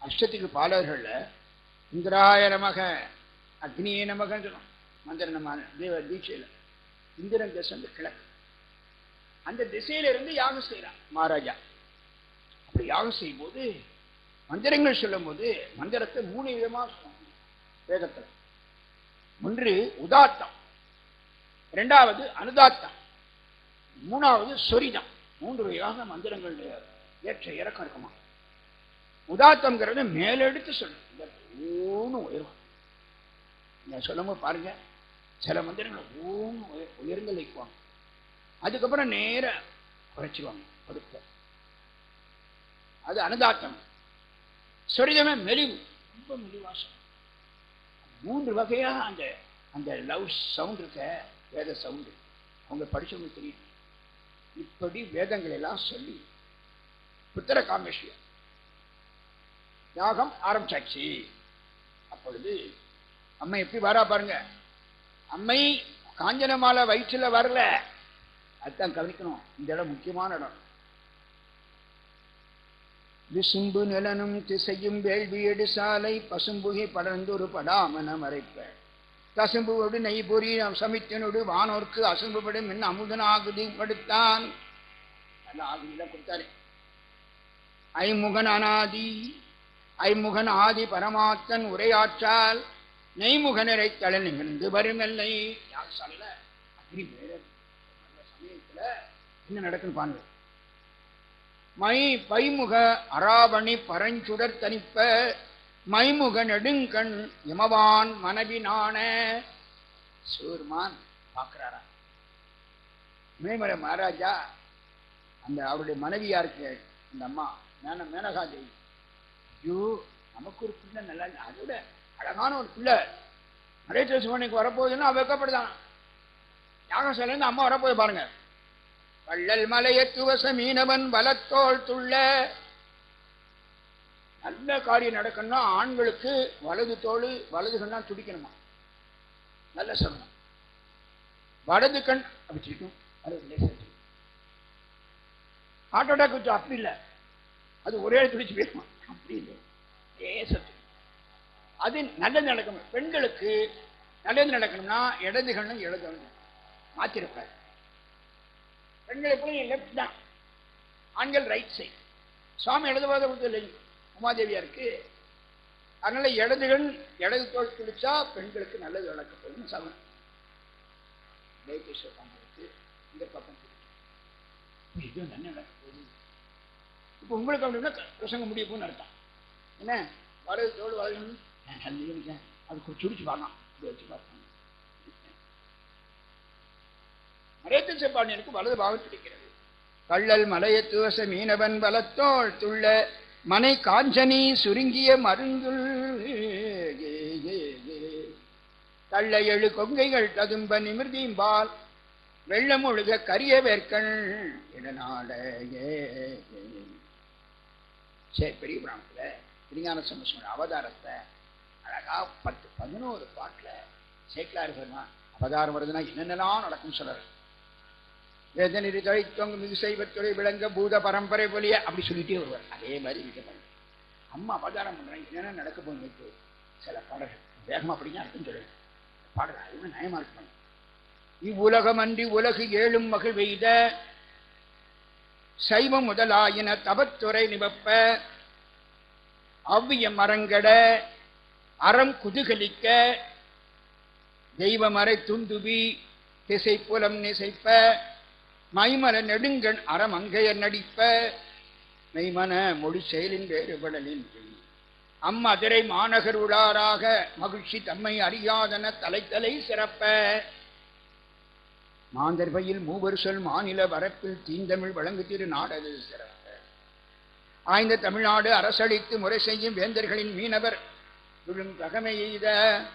அஷ்டத்துக்கு பாலகர்கள்ல இந்திராய நமக அக்னியே நமகன்னு சொல்லுவோம். மந்திர நம்ம தேவ தீட்சையில் இந்திரன் தேசம் கிழக்கு, அந்த திசையில இருந்து யாகம் செய்யறான் மகாராஜா. அப்படி யாகம் செய்யும் போது மந்திரங்கள் சொல்லும் போது மந்திரத்தை 3 விதமா சொல்லுவாங்க வேதத்தில். ஒன்று உதாத்தம், இரண்டாவது அனுதாத்தம், மூணாவது சொரிதம். 3 வகையாக மந்திரங்கள் ஏற்ற இறக்கம் இருக்குமா. உதாத்தம்ங்கிறது மேலெடுத்து சொல்லும் உயர்வான். சொல்லும் போது பாருங்க, சில மந்திரங்கள் உயர்ந்து வைக்குவாங்க, அதுக்கப்புறம் நேர குறைச்சிடுவாங்க படுத்த. அது அனுதாத்தம். சொரிதமே மெலிவு, ரொம்ப மெலிவாசம். 3 வகையாக அந்த அந்த லவ் சவுண்ட் இருக்க வேத சவுண்டு அவங்க படிச்சவங்க தெரியும். இப்படி வேதங்கள் எல்லாம் சொல்லி புத்திர காமேஸ்வரம் யாகம் ஆரம்பிச்சாச்சு. அப்பொழுது அம்மை எப்படி வரா பாருங்க. அம்மை காஞ்சனமாலை வயிற்றுல வரல, அதுதான் கவனிக்கணும். இந்த இடம் முக்கியமான இடம். விசும்பு நிலனும் திசையும் வேள்வி எடு சாலை பசும்புகை படர்ந்தொரு படாமன மறைப்ப தசும்புவோடு நெய் பொறி சமித்தனோடு வானோர்க்கு அசும்புபடும் என்ன அமுதனாகுதி படுத்தான். நல்ல ஆகுதியெல்லாம் கொடுத்தாரு. ஐமுகன் அனாதி ஐமுகன் ஆதி பரமாத்தன் உரையாற்றால் நெய்முகனரை தலை நிமிர்ந்து வருமெல்லை. யாகசாலையில அக்னி வேற சமயத்துல என்ன நடக்குன்னு பாருங்க. மை பைமுக அராவணி பரஞ்சுடர் தனிப்ப மைமுக நெடுங்கண் யமவான் மனைவினான. சூர்மான் பார்க்கிறாரா இமயமலை மகாராஜா, அந்த அவருடைய மனைவியா இருக்கு அந்த அம்மா மேனகா தேவி. ஐயோ நமக்கு ஒரு பிள்ளை நல்லா, அதோட அழகான ஒரு பிள்ளை நரேந்திர சிவனுக்கு வரப்போகுதுன்னா வெக்கப்படுதான். யாகசாலையில இருந்து அம்மா வரப்போகுது பாருங்க. வள்ளல் மலையத்துவச மீனவன் வலத்தோள் துள்ள. நல்ல காரியம் நடக்கணும்னா ஆண்களுக்கு வலது தோல் வலது கண்ணா துடிக்கணுமா, நல்ல சொல்லணும். வலது கண் அப்படி துடிக்கும், ஹார்ட் அட்டாக் வச்சு அப்படி இல்லை, அது ஒரே துடிச்சு போயிருமா, அப்படி இல்லை சத்து. அது நல்லது நடக்கணும். பெண்களுக்கு நல்லது நடக்கணும்னா இடது கண்ணும் இடது கண்ணும் மாற்றிருப்பாரு. பெண்களை போய் லெப்ட் தான், ஆண்கள் ரைட் சைடு. சுவாமி இடதுவாத இல்லை உமாதேவியா இருக்கு. அதனால இடதுகள் இடது தோல் துடிச்சா பெண்களுக்கு நல்லது நடக்கப்படும். சமம் இந்த பக்கம் இது நல்ல நடக்கப்போகுது. இப்போ உங்களுக்கு அப்படின்னா பிரசங்க முடிய போன்னு அர்த்தம் என்ன. வலது தோல் வலது அது சுடிச்சு பார்க்கலாம், வச்சு பார்க்கலாம். நரேந்திர செப்பாண்டியனுக்கு வலது பாகம் கிடைக்கிறது. கள்ளல் மலையத்துவச மீனவன் வலத்தோள் துள்ள மனை காஞ்சனி சுருங்கிய மருந்துள் தள்ள எழு கொங்கைகள் ததும்ப நிமிர்தீம்பால் வெள்ளம் ஒழுக கரிய வேர்க்கண் இடநாட. சரி, பெரிய புராணத்துல திருஞான சம்பந்தர் அவதாரத்தை அழகா 10-11 பாட்டுல சேக்கலார் பெருமான் அவதாரம் வருதுன்னா என்னென்னலாம் நடக்கும் சொல்ற. வேதனிரி தழைத்தொங்கு மிகு செய்வத்துறை விளங்க பூத பரம்பரை போலிய அப்படி சொல்லிட்டே வருவார். அதே மாதிரி இருக்க அம்மா அவதாரம் பண்றாங்க, என்னென்ன நடக்க போகுது. சில பாடல்கள் வேகமா அப்படிங்க இருக்குன்னு சொல்லு பாடல் அதுவும் நயமா இருப்பாங்க. இவ்வுலகம் அன்றி உலகு ஏழும் மகிழ் வெய்த சைவம் முதலாயின தபத்துறை நிவப்ப அவ்விய மரங்கட அறம் குதுகலிக்க தெய்வமறை துந்துபி திசை புலம் நிசைப்ப மைமல நெடுங்கண் அறமங்கையர் நடிப்ப மெய்மன மொழி செயலின் வேறுபடலின் அம்மதுரை மாநகர் உளாராக மகிழ்ச்சி தம்மை அறியாதன தலைத்தலை சிறப்ப மாந்தர்பையில் மூவர் சொல் மாநில வரப்பில் தீந்தமிழ் வழங்கு திரு நாடது சிறப்ப ஆய்ந்த தமிழ்நாடு அரசளித்து முறை செய்யும் வேந்தர்களின் மீனவர் விழும் தகமை எய்த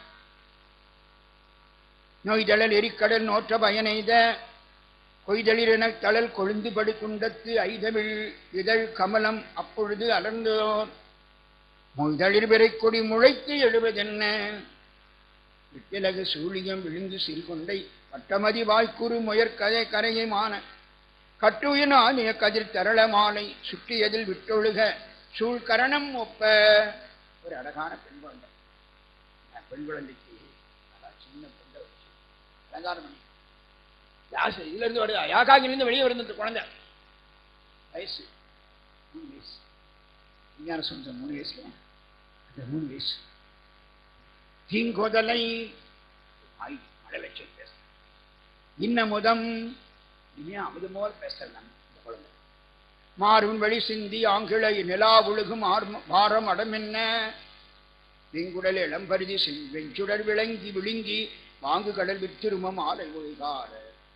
நோய்தழல் எரிக்கடல் நோற்ற பயனெய்த கொய்தளிரென தளல் கொழுந்து படுக்குண்டத்து ஐதமிழ் இதழ் கமலம் அப்பொழுது அலர்ந்தோர் மொய்தளிர் விரை கொடி முளைத்து எழுவதென்ன விட்டிலகு சூழியம் விழுந்து சிறுகொண்டை பட்டமதி வாய்க்குறு முயற்கதை கரையமான கட்டுயின ஆனிய கதிர் தரள மாலை சுற்றியதில் விட்டொழுக சூழ்கரணம் ஒப்ப ஒரு அழகான பெண் குழந்தை. பெண் குழந்தைக்கு சின்ன பெண்ணை வச்சு அலங்காரம் பண்ணி இதுல இருந்து வருது, யாகாங்கிலிருந்து வெளியே வருது குழந்தை. வயசு 3 வயசு. விஞ்ஞான சொந்த 3 வயசுல அந்த 3 வயசு தீங்கொதலை மழை வச்சு பேச இன்னமுதம் இனியா அமுது போல் பேசலாம் இந்த குழந்தை. மாறும் வழி சிந்தி ஆங்கிளை நிலா ஒழுகும் மாறம் அடமென்ன வெங்குடல் இளம்பருதி வெஞ்சுடர் விளங்கி விழுங்கி வாங்கு கடல் வித்திருமம் ஆலை ஒழுகார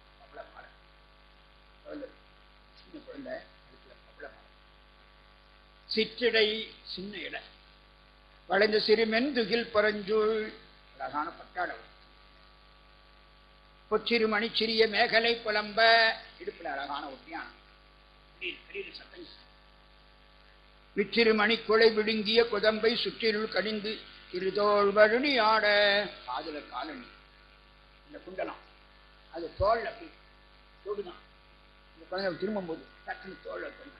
சின்ன குழந்தை சிற்றிடை சின்ன இட வளைந்த சிறுமென் துகில் பரஞ்சூழ் அழகான பட்டாளம் பொச்சிறு மணிச்சிறிய மேகலை புலம்ப இடுப்புல அழகான ஒட்டியானம் சத்தம் விற்றிரு மணிக்குலை விழுங்கிய குதம்பை சுற்றிருள் கடிந்து இருதோள் வருணி ஆட காதுல காலணி இந்த குண்டலம் அது தோல் அப்படி தொடுதான். இந்த குழந்தை திரும்பும் போது டக்குனு தோல் தொங்க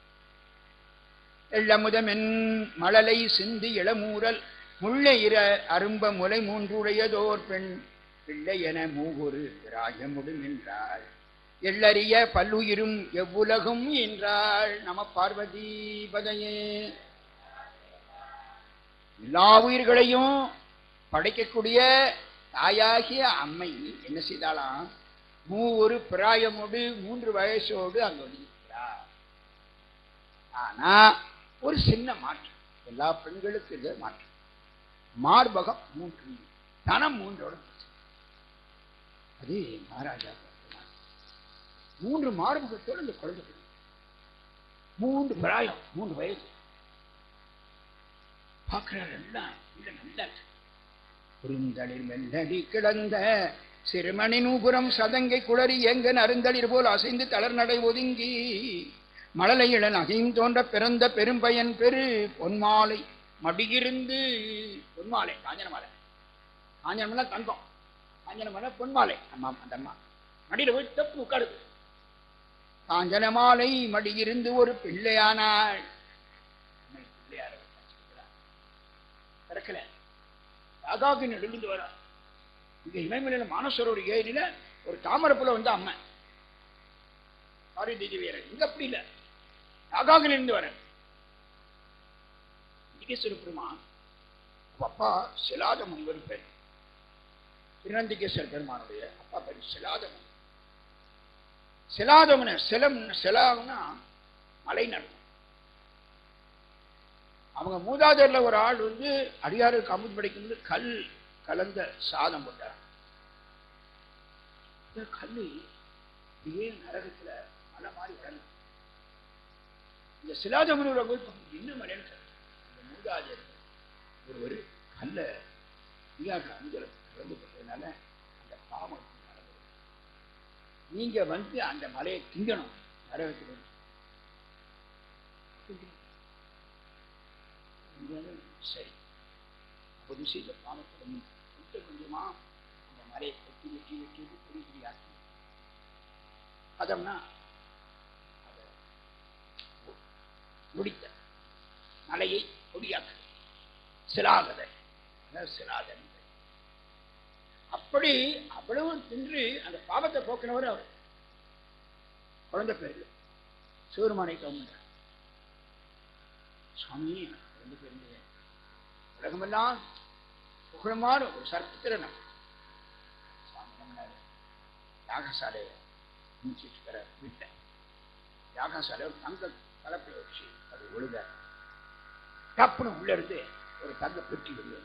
எள்ளமுதமென் மழலை சிந்தி இளமூரல் முல்லை இர அரும்ப முலை 3 உடையதோர் பெண் பிள்ளை என மூகுரு ராஜமுடும் என்றாள். எள்ளறிய பல்லுயிரும் எவ்வுலகும் என்றாள். நம பார்வதி பதையே. எல்லா உயிர்களையும் படைக்கக்கூடிய தாயாகிய அம்மை என்ன செய்தாலாம்? 3 பிராயமோடு 3 வயசோடு அங்கு இருக்கிறார். ஆனா ஒரு சின்ன மாற்றம், எல்லா பெண்களுக்கு இது மாற்றம். மார்பகம் 3, தனம் 3ஓட அது மகாராஜா 3 மார்பகத்தோடு இந்த குழந்தை 3 பிராயம் 3 வயசு பார்க்கிறார். எல்லாம் இல்லை நல்லா புரிந்தளிர் மெல்லடி கிடந்த சிறுமணி நூபுரம் சதங்கை குளறி எங்கன் அருந்தளிர் போல் அசைந்து தளர் நடை ஒதுங்கி மழலை இளன் அகையும் தோன்ற பிறந்த பெரும்பயன் பெரு பொன்மாலை மடியிருந்து பொன்மாலை காஞ்சனமாலை காஞ்சனமலை தங்கம் காஞ்சனமலை பொன்மாலை அம்மா அந்த அம்மா மடியில போய் தப்பு உட்காருது. காஞ்சனமாலை மடியிருந்து ஒரு பிள்ளையானாள். பிறக்கல யாகாக்கு நெடுந்து வர இங்க இமயமலையில மானசரோட ஏரியில ஒரு தாமரப்புல வந்து அம்மா பாரதி வேற இங்க அப்படி இல்லை. யாகாக்கு இருந்து வர பெருமான் அப்பா சிலாதமன் ஒரு பேர். திருநந்திகேஸ்வர பெருமானுடைய அப்பா பேர் சிலாதமன். சிலாதமன சிலாம்னா மலை நடக்கும். அவங்க மூதாதையர்ல ஒரு ஆள் வந்து அடியாருக்கு அமுது படைக்கும் கல் கலந்த சாதம் போட்டார். கல்லு இதே நரகத்துல மலை மாதிரி வளர்ந்து இந்த சிலாதமனோட இன்னும் மலைன்னு மூதாதையர் ஒரு கல்ல அடியாருக்கு அமுதல கலந்து போட்டதுனால அந்த பாவம் நீங்க வந்து அந்த மலையை திங்கணும். நரகத்தில் சரி ஒரு விஷயத்த பாவத்தை கொஞ்சம் கொஞ்சமா அந்த மலையை வெட்டி வெட்டி வெட்டி பொடி பொடியாக்கி அதம்னா அதை முடித்த மலையை பொடியாக்கு சிலாகதை சிலாதன் அப்படி அவ்வளவு தின்று அந்த பாவத்தை போக்கினவர் அவர். குழந்தை பேரு சிவருமானை கவர்மெண்ட் சுவாமி குழந்தை பேரு உலகமெல்லாம் புகழமான ஒரு சர்த்திரனம் யாகசாலையை முடிச்சுட்டு வீட்டை யாகசாலை ஒரு தங்க கலப்பில் வச்சு அது ஒழுக டப்புனு உள்ள இருந்து ஒரு தங்க பெட்டி வெளியே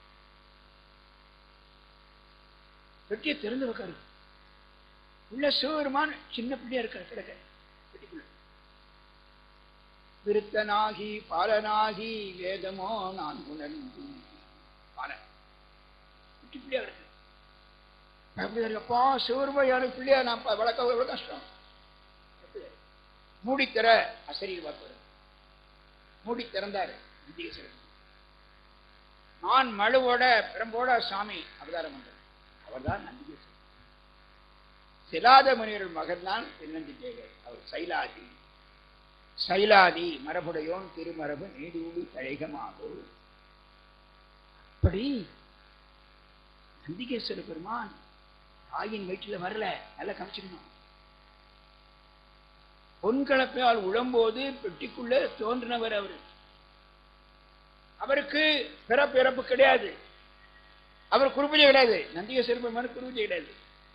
பெட்டியை திறந்து வைக்காரு. உள்ள சிவபெருமான் சின்ன பிள்ளையா இருக்காரு கிடக்க பெட்டிக்குள்ள. விருத்தனாகி பாலனாகி வேதமோ நான் உணர்ந்து பாலன் பெட்டி பிள்ளையா இருக்கு. அப்பா சிவபெருமான் பிள்ளையா நான் வளர்க்க எவ்வளவு கஷ்டம். மூடித்தர அசரீர் பார்ப்பாரு. மூடி திறந்தாரு. நான் மழுவோட பிரம்போட சாமி அவதாரம் பண்ற அவர்தான் நந்திகேஸ்வரர். சிலாத முனிவர் மகன் தான் திருநந்திகேகர். அவர் சைலாதி சைலாதி மரபுடையோன் திருமரபு நீடூடி தழைகமாகும். அப்படி நந்திகேஸ்வர பெருமான் தாயின் வயிற்றில் வரல, நல்லா கமிச்சிக்கணும். பொன்கலப்பையால் உழம்போது பெட்டிக்குள்ள தோன்றினவர் அவரு. அவருக்கு பிறப்பு கிடையாது, அவர் குருபூஜை கிடையாது. நந்திகேஸ்வர பெருமான் குருபூஜை கிடையாது.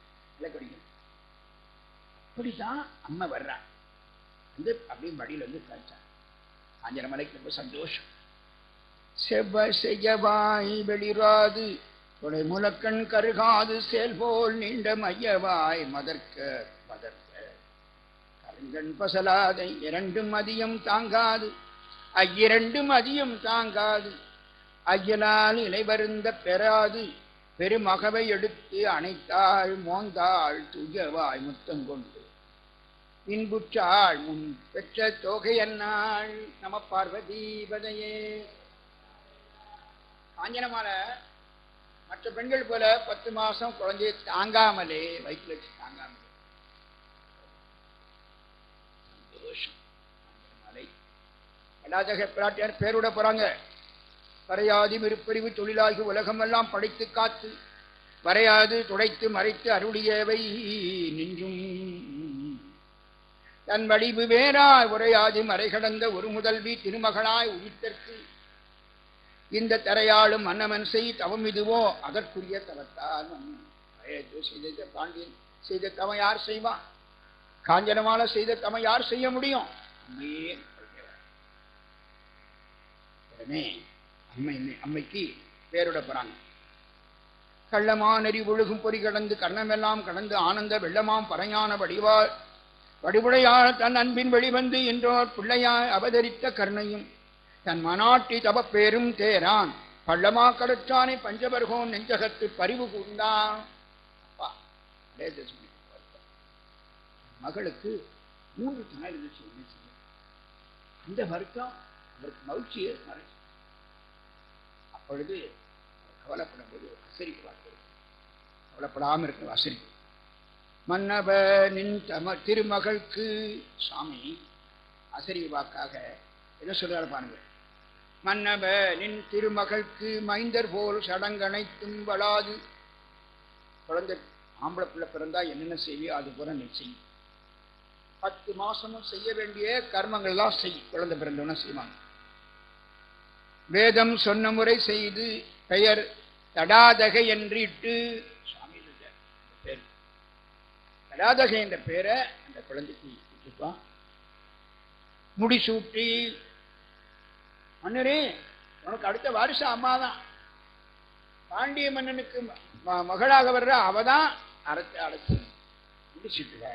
அப்படித்தான் அம்மா வர்றான். வந்து அப்படியே மடியில் வந்து காய்ச்சான். ஆஞ்சன மலைக்கு ரொம்ப சந்தோஷம். செவ்வாய் செய்யவாய் வெளிராது கொடை முலக்கண் கருகாது சேல் போல் நீண்ட மையவாய் மதர்க்க மதர்க்க கருங்கண் பசலாதை இரண்டு மதியம் தாங்காது ஐயிரண்டு மதியம் தாங்காது ஐயனால் இலைவருந்த பெறாது பெருமகவை எடுத்து அணைத்தாள் மோந்தாள் தூயவாய் முத்தங்கொண்டு இன்புற்றாள் முன் பெற்ற தொகை அன்னாள். நம பார்வதீபதையே. ஆஞ்சனமால மற்ற பெண்கள் போல 10 மாசம் குழந்தைய தாங்காமலே வயிற்றுல வச்சு தாங்காமலே சந்தோஷம். ஆஞ்சனமாலை எல்லாத்தக பிராட்டியார் பேருட போறாங்க. வரையாதி மிருப்பறிவு தொழிலாகி உலகம் எல்லாம் படைத்து காத்து வரையாது துடைத்து மறைத்து அருளியவை நின்றும் தன் வடிவு வேறாய் உரையாது மறை கடந்த ஒரு முதல்வி திருமகனாய் உயிர்த்தற்கு இந்த தரையாளும் மன்னவன் செய் தவம் இதுவோ அதற்குரிய தவத்தால் செய்த பாண்டியன் செய்த தவம் யார் செய்வான்? காஞ்சனமால செய்த தவம் யார் செய்ய முடியும்? உடனே அம்மைக்கு பேருட போறாங்க. கள்ளமானறி ஒழுகும் பொறி கடந்து கர்ணமெல்லாம் கடந்து ஆனந்த வெள்ளமாம் பறையான வடிவுடையாள் தன் அன்பின் வெளிவந்து என்றோர் பிள்ளையாய் அவதரித்த கர்ணையும் தன் மனாட்டி தவப்பேரும் தேரான் பள்ளமா கடற்றானை பஞ்சபர்கோன் நெஞ்சகத்து பரிவு கூர்ந்தான். மகளுக்கு 3 துணை இருந்துச்சு. அந்த வருத்தம் அவருக்கு மகிழ்ச்சியை மறைச்சு. அப்பொழுது கவலைப்படும் போது அசரிக்கு வார்த்தை, கவலைப்படாமல் இருக்க அசரிக்கு மன்னவ நின் திருமகளுக்கு சாமி அசரி வாக்காக என்ன சொல்றாரு பாருங்க. மன்னவ நின் திருமகளுக்கு மைந்தர் போல் சடங்கனைத்தும் வளாது. குழந்தை ஆம்பளை பிள்ளை பிறந்தா என்னென்ன செய்வியோ அது போல நீ செய். 10 மாசமும் செய்ய வேண்டிய கர்மங்கள்லாம் செய். குழந்தை பிறந்தவன செய்வாங்க. வேதம் சொன்ன முறை செய்து பெயர் தடாதகை என்றிட்டு பேர் தடாதகை என்ற பேரை அந்த குழந்தைக்கு வச்சுப்பான். முடிசூட்டி மன்னரே உனக்கு அடுத்த வாரிசு அம்மாதான், பாண்டிய மன்னனுக்கு மகளாக வர்ற அவதான் அடைச்சு முடிச்சுட்டுல.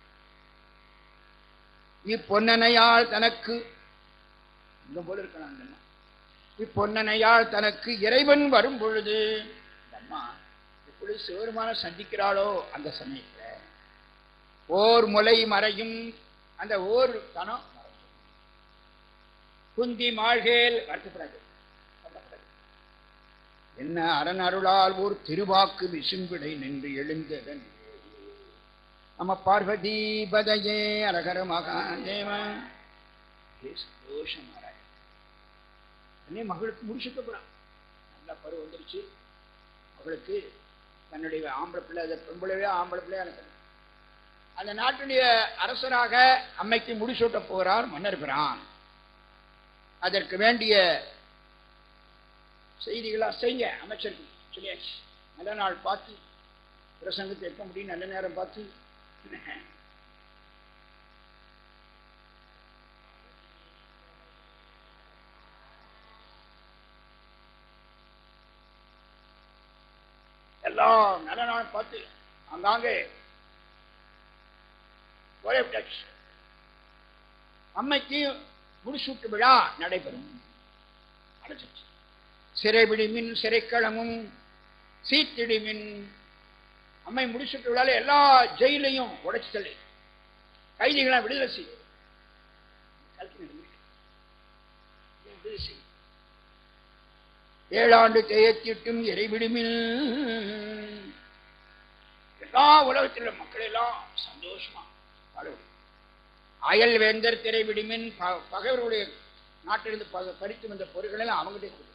இப்பொன்னனையால் தனக்கு இந்த போல இருக்கலாம். இப்பொன்னனையால் தனக்கு இறைவன் வரும் பொழுது அம்மா எப்படி சிவருமான சந்திக்கிறாளோ அந்த சமயத்துல ஓர் முலை மறையும். அந்த ஓர் தனம் குந்தி மாழ்கேல் வருத்தப்படாது. என்ன அரண் அருளால் ஓர் திருவாக்கு விசும்பிடை நின்று எழுந்ததன். நம்ம பார்வதி பதையே அரகர மகாதேவன். சந்தோஷம் மகளுக்கு முடிச்சுக்க போறான். நல்ல பருவம் வந்துருச்சு. மகளுக்கு தன்னுடைய ஆம்பளை பிள்ளை, அதை பெண்பிள்ளையே ஆம்பளை பிள்ளையா இருக்கணும். அந்த நாட்டுடைய அரசராக அம்மைக்கு முடிசூட்ட போகிறார் மன்னர் பிரான். அதற்கு வேண்டிய செய்திகளா செய்ய அமைச்சருக்கு சொல்லியாச்சு. நல்ல நாள் பார்த்து பிரசங்கத்தை எப்ப முடியும், நல்ல நேரம் பார்த்து எல்லாம் நல்ல நாள் பார்த்து அங்காங்கே அம்மைக்கு முடிசூட்டு விழா நடைபெறும். அடைச்சிச்சு. சிறைபிடிமின் சிறைக்களமும் சீத்திடிமின். அம்மை முடிசூட்டு விழால எல்லா ஜெயிலையும் உடைச்சு தள்ளி கைதிகளை விடுதலை செய்யும். ஏழாண்டு தேயத்திட்டும் இறைவிடுமில் எல்லா உலகத்தில் மக்கள் எல்லாம் சந்தோஷமா வாழ. அயல் வேந்தர் திரை விடுமின் பகைவருடைய நாட்டிலிருந்து பறித்து வந்த பொருட்கள் எல்லாம் அவங்ககிட்ட கொடுக்கும்.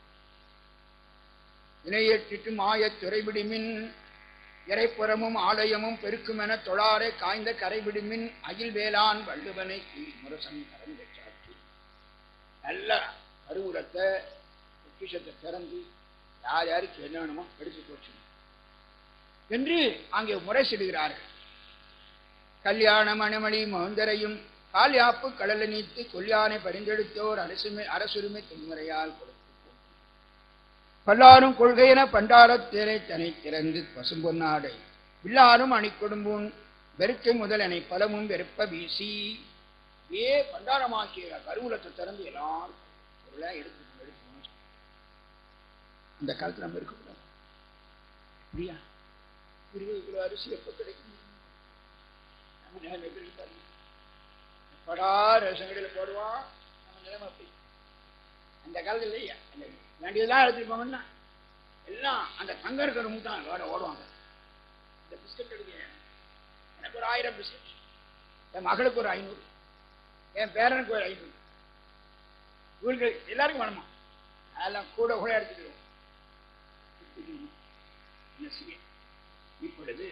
இணையற்றிட்டு மாய துறைவிடுமின் இறைப்புறமும் ஆலயமும் பெருக்கும் என தொழாரை காய்ந்த கரைவிடுமின் அகில் வேளாண் வள்ளுவனை முரசன் கரந்த சாட்சி. நல்ல கருவூலத்தை பொக்கிஷத்தை திறந்து யார் யாருக்கு என்ன வேணுமோ எடுத்து போச்சு என்று அங்கே முறைசிடுகிறார்கள். கல்யாண மணமணி மௌந்தரையும் கால்யாப்பு கடலை நீத்து கொல்யானை பரிந்தெடுத்தோர் அரசுரிமை தொன்முறையால் கொடுத்து பல்லாரும் கொள்கையென பண்டாரத்தேரை தனை திறந்து பசும்பொன்னாடை வில்லாரும் அணிக்கொடும்பூன் வெறுக்கை முதலனை பலமும் வெறுப்ப வீசி பண்டாரமாக்கிய கருவூலத்தை திறந்து எல்லாரும் பொருளா எடுத்து அந்த காலத்தில் நம்ம இருக்கக்கூடாது. அப்படியா 20 கிலோ அரிசி எப்ப கிடைக்கும்? படா ரேஷன் கடையில் போடுவான். நம்ம நிலைமை அப்படி. அந்த காலத்தில் இல்லையா வேண்டியதெல்லாம் எடுத்துட்டு போங்கன்னா எல்லாம் அந்த தங்க இருக்கிற தான் ஓடுவாங்க. இந்த பிஸ்கட் எடுக்க எனக்கு ஒரு 1000 பிஸ்கட், என் மகளுக்கு ஒரு 500, என் பேரனுக்கு ஒரு 500, இவங்களுக்கு எல்லாருக்கும் வேணுமா? அதெல்லாம் கூட கூட எடுத்துக்கிறோம். இப்பொழுது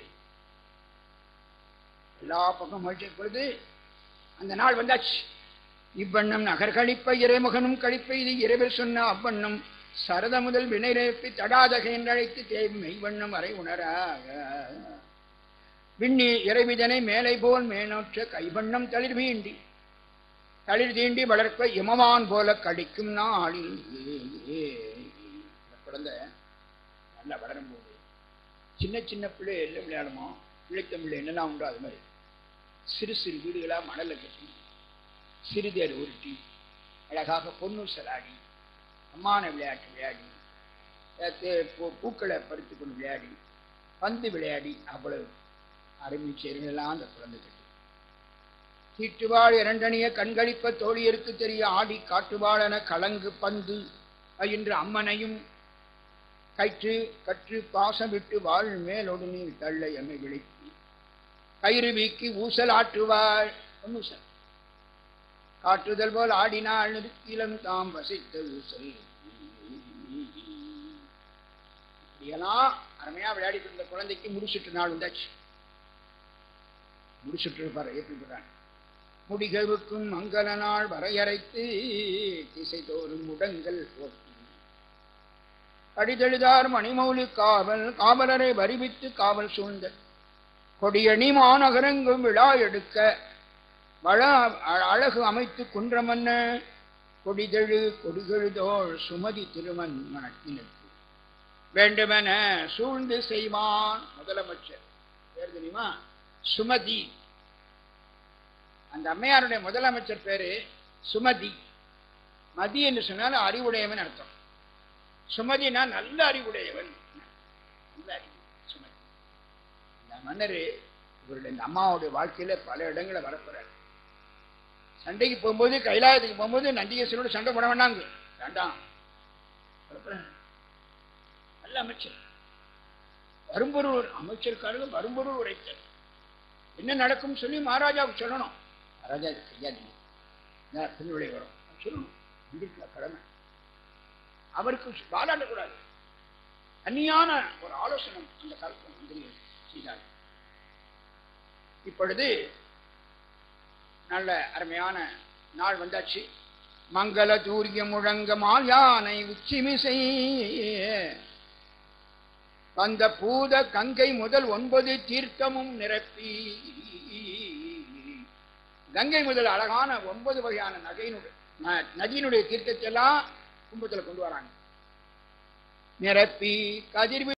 எல்லா பக்கம் மகிழ்ச்சி. இப்பொழுது அந்த நாள் வந்தாச்சு. இவ்வண்ணம் நகர் கழிப்ப இறைமுகனும் கழிப்ப இது இரவில் சொன்ன அவ்வண்ணம் சரத முதல் வினைரேப்பி தடாதகை என்றழைத்து தேவி மெய்வண்ணம் வரை உணராக விண்ணி இறைவிதனை மேலை போல் மேனோற்ற கைவண்ணம் தளிர் தீண்டி வளர்க்க இமவான் போல கடிக்கும் நாளில் குழந்தை நல்லா வளரும் போது சின்ன சின்ன பிள்ளை எல்லாம் விளையாடுமோ, பிள்ளைத்தமிழ் என்னெல்லாம் உண்டோ அது மாதிரி சிறு சிறு வீடுகளா மணலை கட்டி சிறுதேர் உருட்டி அழகாக பொன்னூசலாடி அம்மான விளையாட்டு விளையாடி பூக்களை பறித்து கொண்டு விளையாடி பந்து விளையாடி அவ்வளவு அருமை சேர்ந்தெல்லாம் அந்த குழந்தை கட்டி தீட்டுவாள் இரண்டணிய கண்களிப்ப தோழியருக்கு தெரிய ஆடி காட்டுவாளென கலங்கு பந்து என்று அம்மனையும் கற்று பாசம் விட்டு வாழ் மேலோடு நீர் தள்ள எம்மை விழித்து கயிறு வீக்கி ஊசல் ஆற்றுவாள் பொன்னூசல் காற்றுதல் போல் ஆடினாள் நிறுத்திலம் தாம் வசித்த ஊசல். இப்படியெல்லாம் அருமையா விளையாடிட்டு இருந்த குழந்தைக்கு முடிச்சுட்டு நாள் வந்தாச்சு. முடிச்சுட்டு இருப்பார் ஏற்றுக்கிறான். முடிகவுக்கும் மங்கள நாள் வரையறைத்து திசை தோறும் முடங்கல் போட்டு அடிதெழுதார் மணிமௌலி காவலரை வரிவித்து காவல் சூழ்ந்த கொடியணி மாநகரங்கும் விழா எடுக்க அழகு அமைத்து குன்றமன்ன கொடிகெழுதோள் சுமதி திருமன் மனத்தினுக்கு வேண்டுமென சூழ்ந்து செய்வான். முதலமைச்சர் பேர் தெரியுமா? சுமதி. அந்த அம்மையாருடைய முதலமைச்சர் பேரு சுமதி. மதி என்று சொன்னால் அறிவுடையவன் அர்த்தம். சுமதினா நல்ல அறிவுடையவன். நல்ல அறிவு சுமதி. இந்த மன்னர் இவருடைய இந்த அம்மாவுடைய வாழ்க்கையில பல இடங்களை வரப்போறாரு. சண்டைக்கு போகும்போது கைலாயத்துக்கு போகும்போது நந்திகேஸ்வரோட சண்டை போட வேண்டாங்க, வேண்டாம். நல்ல அமைச்சர். வரும்பொருள் அமைச்சருக்காரங்க வரும்பொருள் உரைத்தல் என்ன நடக்கும் சொல்லி மகாராஜாவுக்கு சொல்லணும். மகாராஜா செய்யாதீங்க, பின்னுடைய வரும் சொல்லணும். கடமை. அவருக்கு பாராட்டக்கூடாது. அந்நியான ஒரு ஆலோசனை அந்த காலத்தில் செய்தார். இப்பொழுது நல்ல அருமையான நாள் வந்தாச்சு. மங்கள தூரிய முழங்க மாயானை உச்சிமிசை வந்த பூத கங்கை முதல் 9 தீர்த்தமும் நிரப்பி. கங்கை முதல் அழகான 9 வகையான நதியினுடைய தீர்த்தத்தை எல்லாம் கும்பத்தில் கொண்டு வராங்க. நிரப்பி கதிர்